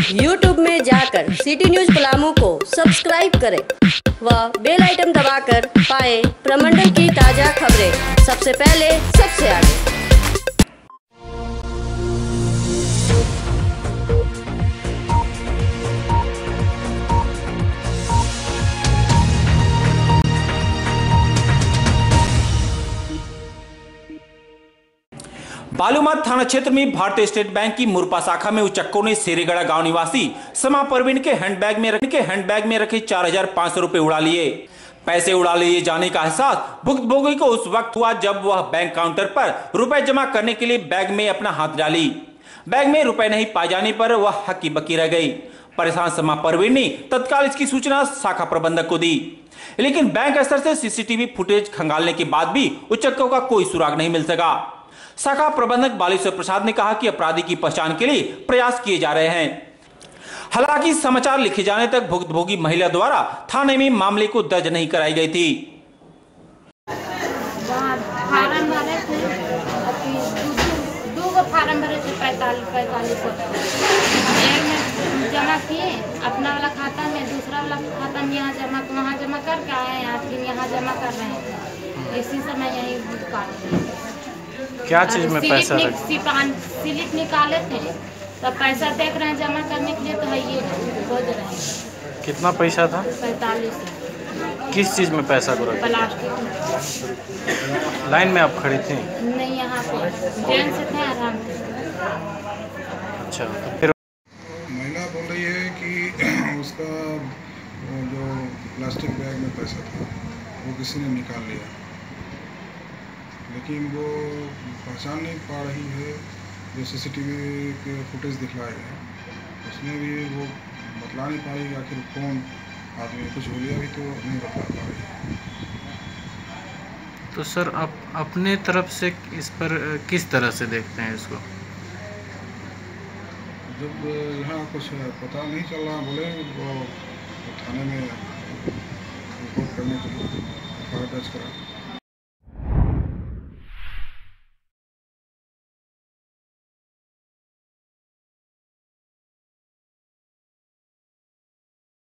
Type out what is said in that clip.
YouTube में जाकर city news Palamu को सब्सक्राइब करें व बेल आइटम दबाकर पाएं प्रमंडल की ताजा खबरें सबसे पहले सबसे आगे। बालूमाथ थाना क्षेत्र में भारतीय स्टेट बैंक की मुरपा शाखा में उचक्कों ने शेरेगढ़ा गांव निवासी समा परवीन के हैंडबैग में रखे 4,500 रुपए उड़ा लिए। पैसे उड़ा लिए जाने का एहसास भुक्तभोगी को उस वक्त हुआ जब वह बैंक काउंटर पर रुपए जमा करने के लिए बैग में अपना हाथ डाली। बैग में रुपए नहीं पाए जाने पर वह हक्की बक्की रह गई। परेशान समा परवीन ने तत्काल इसकी सूचना शाखा प्रबंधक को दी, लेकिन बैंक स्तर से सीसीटीवी फुटेज खंगालने के बाद भी उचक्कों का कोई सुराग नहीं मिल सका। शाखा प्रबंधक बालेश्वर प्रसाद ने कहा कि अपराधी की पहचान के लिए प्रयास किए जा रहे हैं। हालांकि समाचार लिखे जाने तक भुक्तभोगी महिला द्वारा थाने में मामले को दर्ज नहीं कराई गई थी। फार्म भरे थे, दो फार्म भरे थे 45 एक में जमा किए अपना वाला खाता में, दूसरा वाला खाता में यहाँ जमा वहाँ जमा करके आए, फिर यहाँ जमा कर रहे हैं। इसी समय यही काट रहे हैं। क्या चीज में पैसा स्लिप निकाले थे तब पैसा देख रहे हैं जमा करने के लिए, तो है ये खोज रहे हैं। कितना पैसा था? 45। किस चीज में पैसा को रखा? प्लास्टिक में। लाइन में आप खड़ी थी? नहीं, यहाँ पे ट्रेन से थे, आराम से। अच्छा, तो फिर महिला बोल रही है कि उसका जो प्लास्टिक बैग में पैसा था वो किसी ने निकाल लिया, लेकिन वो पहचान नहीं पा रही है। जो सीसीटीवी के फुटेज दिखलाए हैं उसमें भी वो बतला नहीं पा रही आखिर कौन आदमी, कुछ बोलिया भी तो नहीं बता पा रही। तो सर आप अपने तरफ से इस पर किस तरह से देखते हैं इसको? जब यहाँ कुछ पता नहीं चल रहा, बोले वो थाने में रिपोर्ट करने के लिए दर्ज करा।